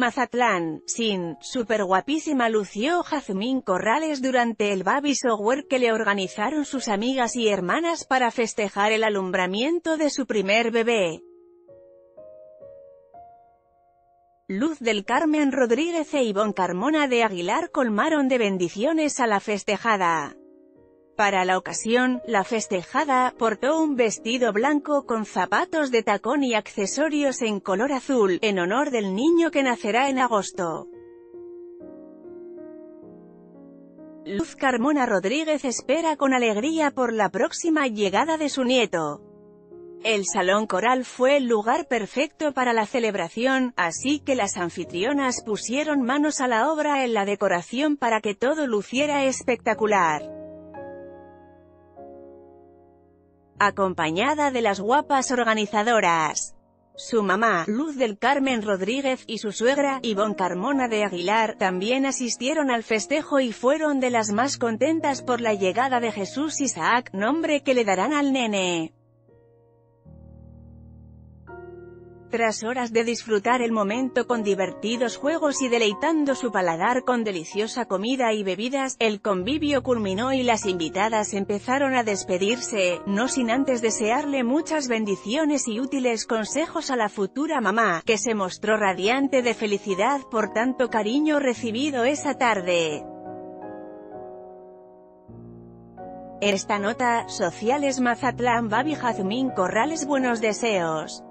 Mazatlán, sin, super guapísima lució Jazmín Corrales durante el baby shower que le organizaron sus amigas y hermanas para festejar el alumbramiento de su primer bebé. Luz del Carmen Rodríguez e Ivonne Carmona de Aguilar colmaron de bendiciones a la festejada. Para la ocasión, la festejada portó un vestido blanco con zapatos de tacón y accesorios en color azul, en honor del niño que nacerá en agosto. Luz Carmona Rodríguez espera con alegría por la próxima llegada de su nieto. El salón coral fue el lugar perfecto para la celebración, así que las anfitrionas pusieron manos a la obra en la decoración para que todo luciera espectacular. Acompañada de las guapas organizadoras. Su mamá, Luz del Carmen Rodríguez, y su suegra, Ivonne Carmona de Aguilar, también asistieron al festejo y fueron de las más contentas por la llegada de Jesús Isaac, nombre que le darán al nene. Tras horas de disfrutar el momento con divertidos juegos y deleitando su paladar con deliciosa comida y bebidas, el convivio culminó y las invitadas empezaron a despedirse, no sin antes desearle muchas bendiciones y útiles consejos a la futura mamá, que se mostró radiante de felicidad por tanto cariño recibido esa tarde. En esta nota, sociales Mazatlán Baby Jazmín Corrales buenos deseos.